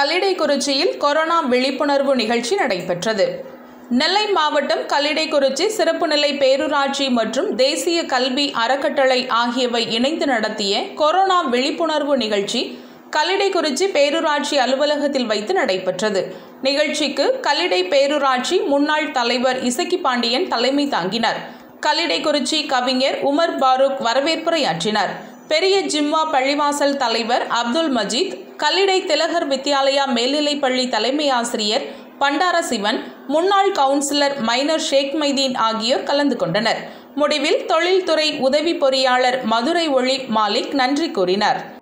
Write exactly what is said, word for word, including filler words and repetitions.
கல்லிடைக்குறிச்சியில் corona விழிப்புணர்வு நிகழ்ச்சி நடைபெற்றது. நெல்லை மாவட்டம் கல்லிடைக்குறிச்சி சிறப்பு நிலை பேரூராட்சி மற்றும் தேசிய கல்வி அறக்கட்டளை ஆகியவை இணைந்து நடத்திய கொரோனா விழிப்புணர்வு நிகழ்ச்சி கல்லிடைக்குறிச்சி பேரூராட்சி அலுவலகத்தில் வைத்து நடைபெற்றது. நிகழ்ச்சிக்கு கல்லிடை பேரூராட்சி முன்னாள் தலைவர் இசக்கி பாண்டியன் தலைமை தாங்கினார். கல்லிடைக்குறிச்சி கவிஞர் உமர் பாரூக் வரவேற்புரையாற்றினார். பெரிய ஜிம்மா பள்ளிவாசல் தலைவர் அப்துல் மஜீத், கல்லிடை திலகர் வித்யாலயா மேல்நிலைப்பள்ளி தலைமை ஆசிரியர் பண்டார சிவன், முன்னாள் கவுன்சிலர் மைனர் ஷேக் மைதீன் ஆகியோர் கலந்து கொண்டனர். முடிவில் தொழில்துறை உதவி பொறியாளர் மதுரை ஒளி மாலிக் நன்றி கூறினார்.